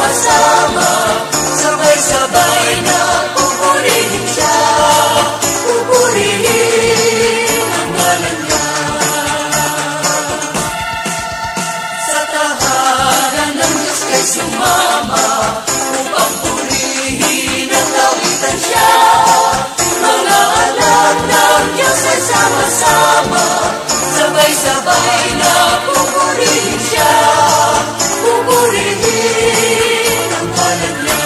sama-sama, sabay-sabay na pupurihin siya, pupurihin ang ngalan niya. Sa tahanan ng Diyos kay sumama, upang purihin at lawitan siya. Mga anak ng Diyos ay sama-sama, sabay-sabay na pupurihin siya, pupurihin ang ngalan niya.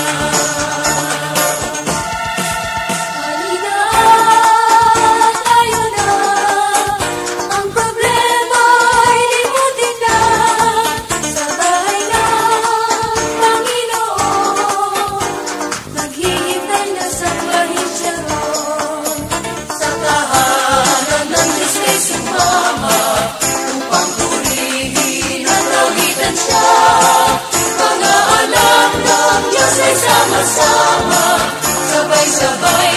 Halina, tayo na, ang problema ay limutin na, sa bahay ng Panginoon, naghihintay na sa bahin siya ron. Sa tahanan ng Diyos kay sumama, upang purihin at lawitan siya. Mga anak ng Diyos ay sama-sama, sabay-sabay